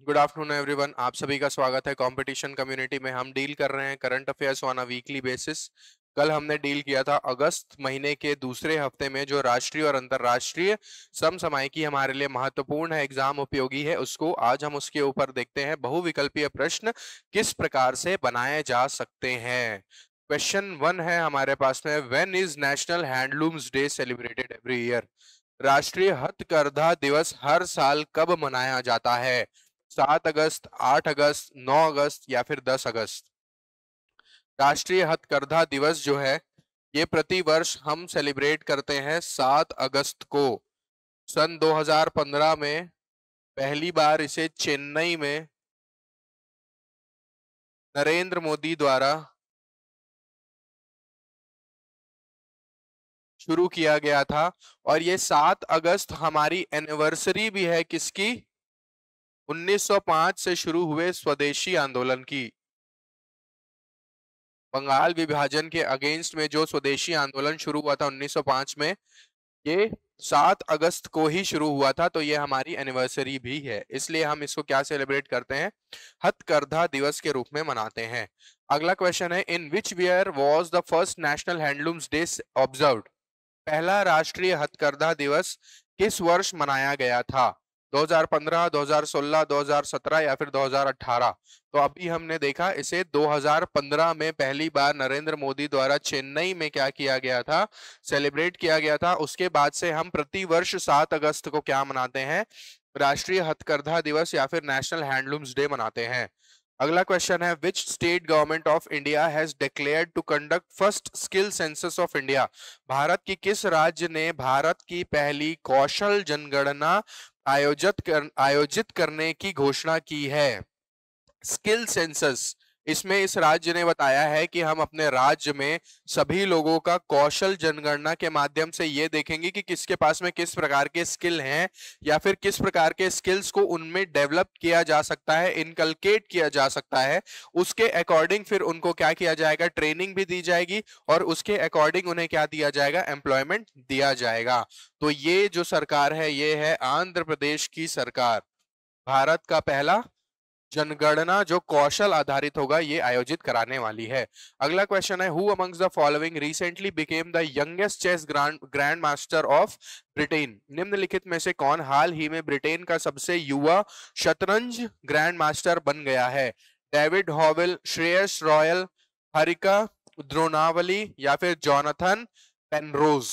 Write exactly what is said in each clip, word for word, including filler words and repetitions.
Good afternoon everyone. आप सभी का स्वागत है कंपटीशन कम्युनिटी में। हम डील कर रहे हैं current affairs on a weekly basis. कल हमने डील किया था अगस्त महीने के दूसरे हफ्ते में जो राष्ट्रीय और अंतर्राष्ट्रीय समसामयिकी हमारे लिए महत्वपूर्ण है, एग्जाम उपयोगी है, उसको आज हम उसके ऊपर देखते हैं। बहुविकल्पीय प्रश्न किस प्रकार से बनाए जा सकते हैं। क्वेश्चन वन है हमारे पास में, when is national handlooms day celebrated every year. राष्ट्रीय हथकरघा दिवस हर साल कब मनाया जाता है? सात अगस्त, आठ अगस्त, नौ अगस्त या फिर दस अगस्त। राष्ट्रीय हथकरघा दिवस जो है ये प्रति वर्ष हम सेलिब्रेट करते हैं सात अगस्त को। सन दो हज़ार पंद्रह में पहली बार इसे चेन्नई में नरेंद्र मोदी द्वारा शुरू किया गया था। और ये सात अगस्त हमारी एनिवर्सरी भी है किसकी? उन्नीस सौ पाँच से शुरू हुए स्वदेशी आंदोलन की। बंगाल विभाजन के अगेंस्ट में जो स्वदेशी आंदोलन शुरू हुआ था उन्नीस सौ पाँच में, ये सात अगस्त को ही शुरू हुआ था। तो ये हमारी एनिवर्सरी भी है, इसलिए हम इसको क्या सेलिब्रेट करते हैं? हथकरघा दिवस के रूप में मनाते हैं। अगला क्वेश्चन है, in which year was the first national handlooms day observed. पहला राष्ट्रीय हथकरघा दिवस किस वर्ष मनाया गया था? दो हज़ार पंद्रह, दो हज़ार सोलह, दो हज़ार सत्रह या फिर दो हज़ार अठारह। तो अभी हमने देखा इसे दो हज़ार पंद्रह में पहली बार नरेंद्र मोदी द्वारा चेन्नई में क्या किया गया था? सेलिब्रेट किया गया था। उसके बाद से हम प्रति वर्ष सात अगस्त को क्या मनाते हैं? राष्ट्रीय हथकरघा दिवस या फिर नेशनल हैंडलूम्स डे मनाते हैं। अगला क्वेश्चन है, which state government of India has declared to conduct first skill census of India. Bharat की किस राज्य ने भारत की पहली कौशल जनगणना आयोजित कर आयोजित करने की घोषणा की है? स्किल सेंसस, इसमें इस राज्य ने बताया है कि हम अपने राज्य में सभी लोगों का कौशल जनगणना के माध्यम से ये देखेंगे कि किसके पास में किस प्रकार के स्किल हैं या फिर किस प्रकार के स्किल्स को उनमें डेवलप किया जा सकता है, इनकलकेट किया जा सकता है। उसके अकॉर्डिंग फिर उनको क्या किया जाएगा? ट्रेनिंग भी दी जाएगी और उसके अकॉर्डिंग उन्हें क्या दिया जाएगा? एम्प्लॉयमेंट दिया जाएगा। तो ये जो सरकार है ये है आंध्र प्रदेश की सरकार। भारत का पहला जनगणना जो कौशल आधारित होगा ये आयोजित कराने वाली है। अगला क्वेश्चन है, who amongst the following recently became the youngest chess grand grand master of Britain. निम्नलिखित में से कौन हाल ही में ब्रिटेन का सबसे युवा शतरंज ग्रैंड मास्टर बन गया है? डेविड हॉवेल, श्रेयस रॉयल, हरिका द्रोणावली या फिर जॉनथन पेनरोज।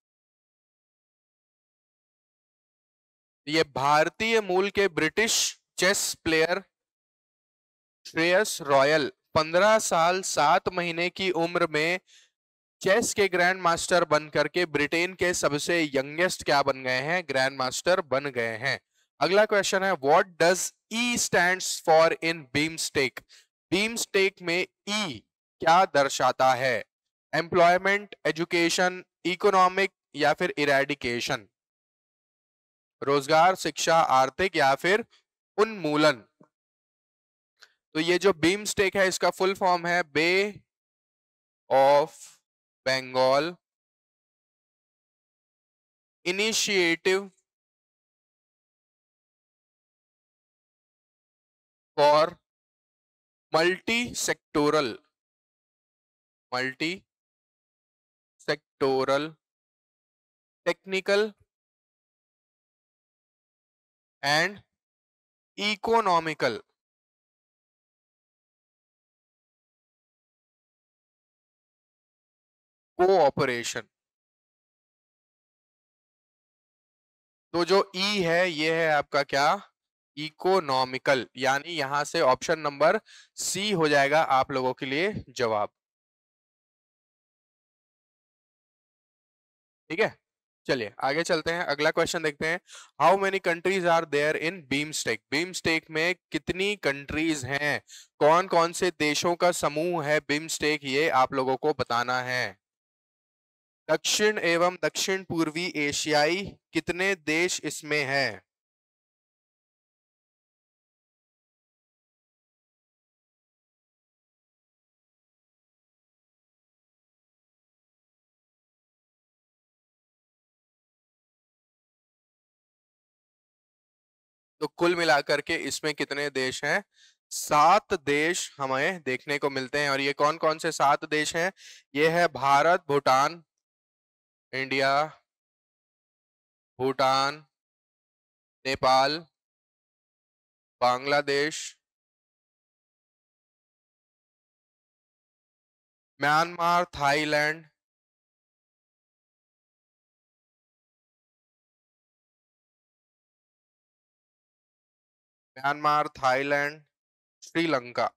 ये भारतीय मूल के British chess player Shreyas Royal पंद्रह साल सात महीने की उम्र में चेस के ग्रैंड मास्टर बन करके ब्रिटेन के सबसे यंगेस्ट क्या बन गए हैं? ग्रैंड मास्टर बन गए हैं। अगला क्वेश्चन है, what does E stands for in BIMSTEC. BIMSTEC में ई क्या दर्शाता है? एम्प्लॉयमेंट, एजुकेशन, इकोनॉमिक या फिर इरेडिकेशन। रोजगार, शिक्षा, आर्थिक या फिर उन्मूलन। तो ये जो बीमस्टेक है इसका फुल फॉर्म है bay of Bengal initiative for multi sectoral multi sectoral technical and economical cooperation. तो जो ई है ये है आपका क्या? इकोनॉमिकल। यानी यहां से ऑप्शन नंबर सी हो जाएगा आप लोगों के लिए जवाब। ठीक है, चलिए आगे चलते हैं। अगला क्वेश्चन देखते हैं, how many countries are there in BIMSTEC. BIMSTEC में कितनी कंट्रीज हैं? कौन कौन से देशों का समूह है बीमस्टेक, ये आप लोगों को बताना है। दक्षिण एवं दक्षिण पूर्वी एशियाई कितने देश इसमें हैं? तो कुल मिलाकर के इसमें कितने देश हैं? सात देश हमें देखने को मिलते हैं। और ये कौन कौन से सात देश हैं? ये है Bharat, Bhutan, India, Bhutan, Nepal, Bangladesh, Myanmar, Thailand, Myanmar, Thailand, Sri Lanka.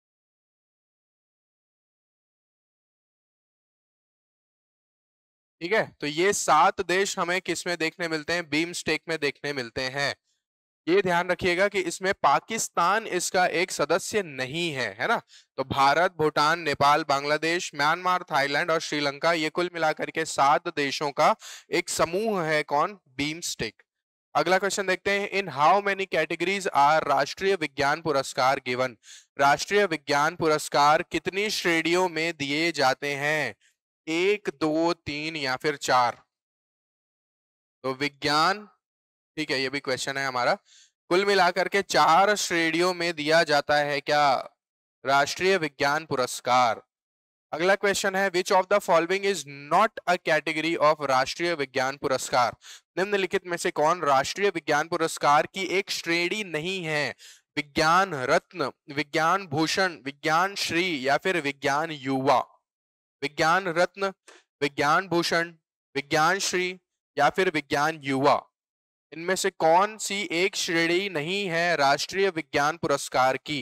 ठीक है, तो ये सात देश हमें किस में देखने मिलते हैं? बीमस्टेक में देखने मिलते हैं। ये ध्यान रखिएगा कि इसमें पाकिस्तान इसका एक सदस्य नहीं है, है ना। तो भारत, भूटान, नेपाल, बांग्लादेश, म्यांमार, थाईलैंड और श्रीलंका, ये कुल मिलाकर के सात देशों का एक समूह है। कौन? बीमस्टेक। अगला क्वेश्चन देखते हैं। In how many categories are राष्ट्रीय विज्ञान पुरस्कार गिवन? राष्ट्रीय विज्ञान पुरस्कार कितनी श्रेणियों में दिए जाते हैं? एक, दो, तीन या फिर चार? तो विज्ञान, ठीक है, ये भी क्वेश्चन है हमारा। कुल मिलाकर के चार श्रेणियों में दिया जाता है क्या? राष्ट्रीय विज्ञान पुरस्कार। अगला क्वेश्चन है, which of the following is not a category of राष्ट्रीय विज्ञान पुरस्कार? निम्नलिखित में से कौन राष्ट्रीय विज्ञान पुरस्कार की एक श्रेणी नहीं है? विज्ञान रत्न, विज्ञान भूषण, विज्ञान श्री या फिर विज्ञान युवा? विज्ञान रत्न, विज्ञान भूषण, विज्ञान श्री या फिर विज्ञान युवा? इनमें से कौन सी एक श्रेणी नहीं है राष्ट्रीय विज्ञान पुरस्कार की?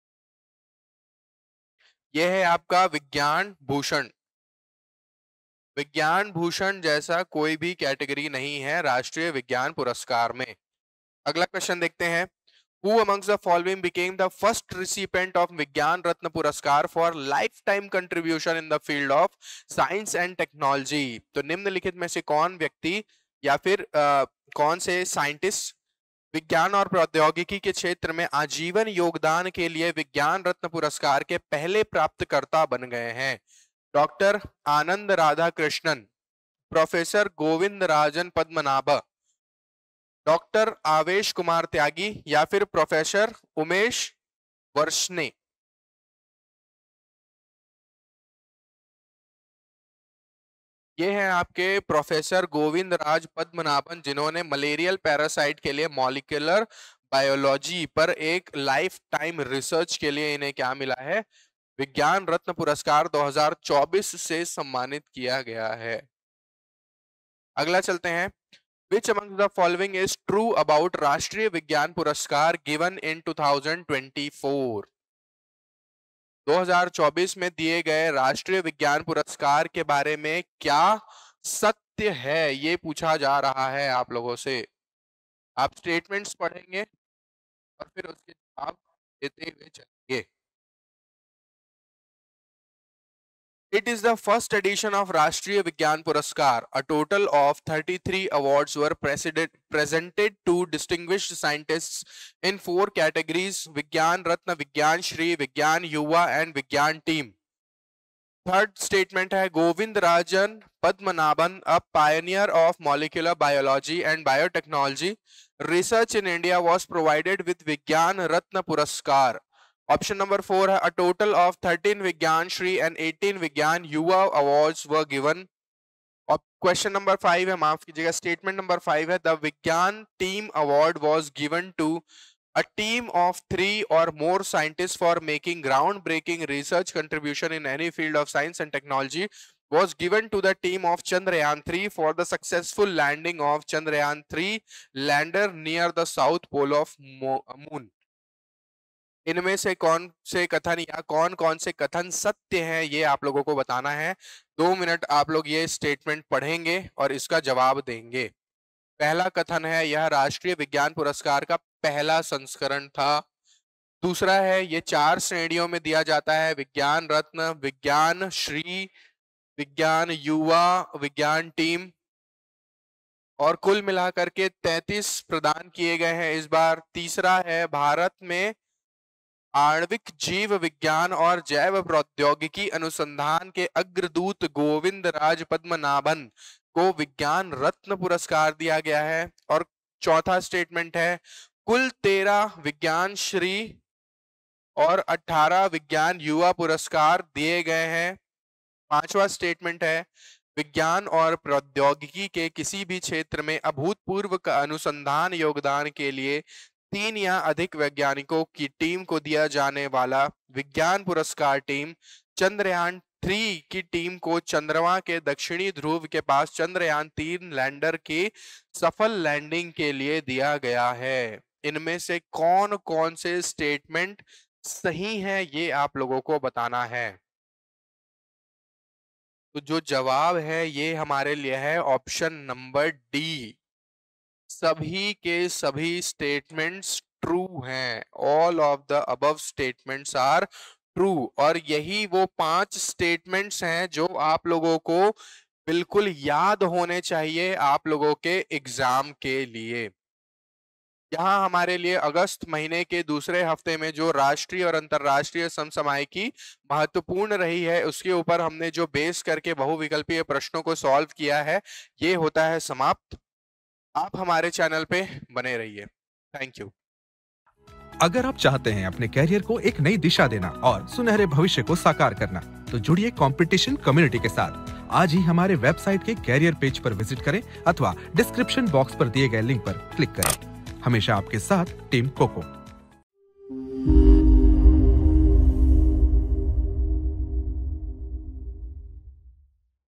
यह है आपका विज्ञान भूषण। विज्ञान भूषण जैसा कोई भी कैटेगरी नहीं है राष्ट्रीय विज्ञान पुरस्कार में। अगला क्वेश्चन देखते हैं। Who amongst the following became the first recipient of विज्ञान रत्न पुरस्कार for lifetime contribution in the field of science and technology? तो निम्नलिखित में से कौन व्यक्ति या फिर आ, कौन से साइंटिस्ट विज्ञान और प्रौद्योगिकी के क्षेत्र में आजीवन योगदान के लिए विज्ञान रत्न पुरस्कार के पहले प्राप्तकर्ता बन गए हैं? Doctor Anand Radha Krishnan, professor Govind Rajan Padmanabh, doctor Avesh Kumar त्यागी या फिर प्रोफेसर उमेश वर्षने? ये हैं आपके प्रोफेसर गोविंद राज पद्मनाभन, जिन्होंने मलेरियल पैरासाइट के लिए मॉलिक्यूलर बायोलॉजी पर एक लाइफ टाइम रिसर्च के लिए इन्हें क्या मिला है? विज्ञान रत्न पुरस्कार दो हज़ार चौबीस से सम्मानित किया गया है। अगला चलते हैं। Which among the following is true about राष्ट्रीय विज्ञान पुरस्कार given in दो हज़ार चौबीस? दो हज़ार चौबीस में दिए गए राष्ट्रीय विज्ञान पुरस्कार के बारे में क्या सत्य है, ये पूछा जा रहा है आप लोगों से। आप स्टेटमेंट्स पढ़ेंगे और फिर उसके जवाब देते हुए चलेंगे। It is the first edition of Rashtriya Vigyan Puraskar. A total of thirty-three awards were presented, presented to distinguished scientists in four categories: Vigyan Ratna, Vigyan Shri, Vigyan Yuva and Vigyan Team. Third statement है, Govind Rajan Padmanabhan, a pioneer of molecular biology and biotechnology, research in India was provided with Vigyan Ratna Puraskar. Option number four है, a total of thirteen Vigyan Shri and eighteen Vigyan Yuva awards were given. Question number five है, माफ कीजिएगा, statement number five है, the Vigyan Team Award was given to a team of three or more scientists for making groundbreaking research contribution in any field of science and technology was given to the team of Chandrayaan three for the successful landing of Chandrayaan three lander near the south pole of moon. इनमें से कौन से कथन या कौन कौन से कथन सत्य हैं, ये आप लोगों को बताना है। दो मिनट आप लोग ये स्टेटमेंट पढ़ेंगे और इसका जवाब देंगे। पहला कथन है, यह राष्ट्रीय विज्ञान पुरस्कार का पहला संस्करण था। दूसरा है, ये चार श्रेणियों में दिया जाता है: विज्ञान रत्न, विज्ञान श्री, विज्ञान युवा, विज्ञान टीम, और कुल मिलाकर के तैंतीस प्रदान किए गए हैं इस बार। तीसरा है, भारत में आणविक जीव विज्ञान और जैव प्रौद्योगिकी अनुसंधान के अग्रदूत गोविंद राज पद्मनाभन को विज्ञान रत्न पुरस्कार दिया गया है। और चौथा स्टेटमेंट है, कुल तेरह विज्ञान श्री और अठारह विज्ञान युवा पुरस्कार दिए गए हैं। पांचवा स्टेटमेंट है, विज्ञान और प्रौद्योगिकी के किसी भी क्षेत्र में अभूतपूर्व का अनुसंधान योगदान के लिए तीन या अधिक वैज्ञानिकों की टीम को दिया जाने वाला विज्ञान पुरस्कार टीम चंद्रयान थ्री की टीम को चंद्रमा के दक्षिणी ध्रुव के पास चंद्रयान तीन लैंडर की सफल लैंडिंग के लिए दिया गया है। इनमें से कौन कौन से स्टेटमेंट सही है ये आप लोगों को बताना है। तो जो जवाब है ये हमारे लिए है ऑप्शन नंबर डी, सभी के सभी स्टेटमेंट्स ट्रू हैं। All of the above statements are true. और यही वो पांच स्टेटमेंट्स हैं जो आप लोगों को बिल्कुल याद होने चाहिए आप लोगों के एग्जाम के लिए। यहाँ हमारे लिए अगस्त महीने के दूसरे हफ्ते में जो राष्ट्रीय और अंतर्राष्ट्रीय समसामयिकी महत्वपूर्ण रही है उसके ऊपर हमने जो बेस करके बहुविकल्पीय प्रश्नों को सॉल्व किया है ये होता है समाप्त। आप हमारे चैनल पे बने रहिए। Thank you. अगर आप चाहते हैं अपने कैरियर को एक नई दिशा देना और सुनहरे भविष्य को साकार करना, तो जुड़िए कंपटीशन कम्युनिटी के साथ। आज ही हमारे वेबसाइट के कैरियर पेज पर विजिट करें अथवा डिस्क्रिप्शन बॉक्स पर दिए गए लिंक पर क्लिक करें। हमेशा आपके साथ टीम कोको।